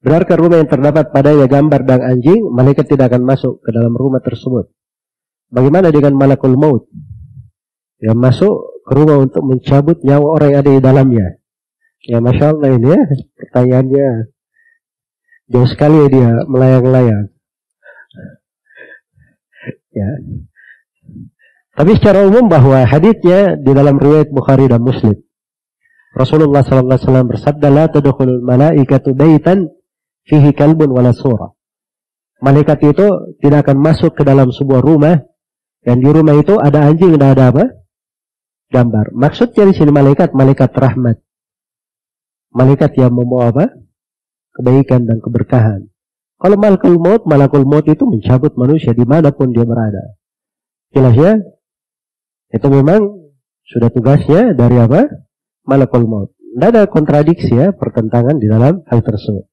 Benarkah rumah yang terdapat padanya gambar dan anjing, malaikat tidak akan masuk ke dalam rumah tersebut? Bagaimana dengan malakul maut yang masuk ke rumah untuk mencabut nyawa orang yang ada di dalamnya? Ya, Masya Allah ini ya, pertanyaannya jauh sekali ya, dia melayang-layang. Ya. Tapi secara umum bahwa haditsnya di dalam riwayat Bukhari dan Muslim. Rasulullah SAW bersabda, "La tadkhulul malaikatu baitan fihi kalbun wala surah." Malaikat itu tidak akan masuk ke dalam sebuah rumah dan di rumah itu ada anjing dan ada apa? Gambar. Maksudnya di sini malaikat rahmat. Malaikat yang membawa apa? Kebaikan dan keberkahan. Kalau malakul maut itu mencabut manusia dimanapun dia berada. Jelas ya? Itu memang sudah tugasnya dari apa? Malakul maut. Tidak ada kontradiksi ya, pertentangan di dalam hal tersebut.